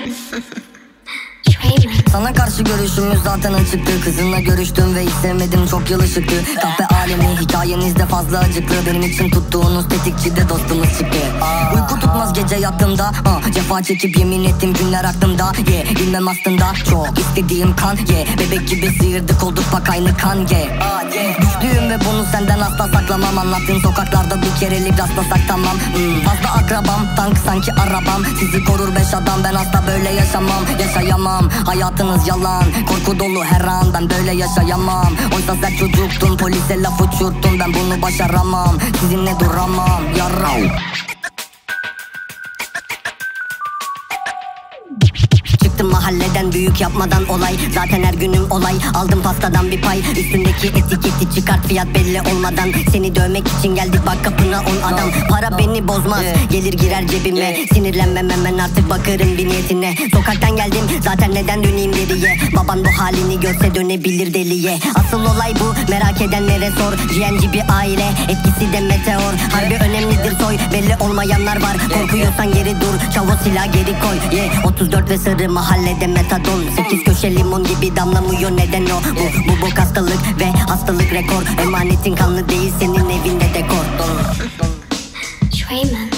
Sana karşı görüşümüz zaten açıktı. Kızınla görüştüm ve hiç sevmedim, çok yılışıktı. Kahve alemi hikayenizde fazla acıklı. Benim için tuttuğunuz tetikçide dostumuz çıktı. Uyku tutmaz gece yattığımda, cefa çekip yemin ettim günler aklımda. Bilmem aslında çok istediğim kan. Bebek gibi sıyırdık olduk bak aynı kan. Düştüğüm ve bunu senden asla saklamam. Anlattığın sokaklarda bir kerelik rastlasak tamam. Fazla akrabam, tank sanki arabam. Sizi korur 5 adam, ben asla böyle yaşamam. Yaşayamam, hayatınız yalan, korku dolu her an, ben böyle yaşayamam. Oysa sen çocuktun, polise laf uçurttun, ben bunu başaramam. Sizinle duramam, yaram. Çıktım mahalleden büyük yapmadan olay. Zaten her günüm olay. Aldım pastadan bir pay. Üstündeki etiketi çıkart fiyat belli olmadan. Seni dövmek için geldik bak kapına 10 adam. Para beni bozmaz, gelir girer cebime. Sinirlenmem hemen artık bakarım bir niyetine. Sokaktan geldim zaten neden döneyim geriye. Baban bu halini görse dönebilir deliye. Asıl olay bu, merak edenlere sor. GNG bir aile, etkisi de meteor. Harbi önemlidir soy, belli olmayanlar var. Korkuyorsan geri dur, çavo silah geri koy. 34 ve sarı mahallede metadon. 8 köşe limon gibi damlamıyor neden o. Bu bok hastalık ve hastalık rekor. Emanetin kanlı değil senin evinde dekor. Trayman.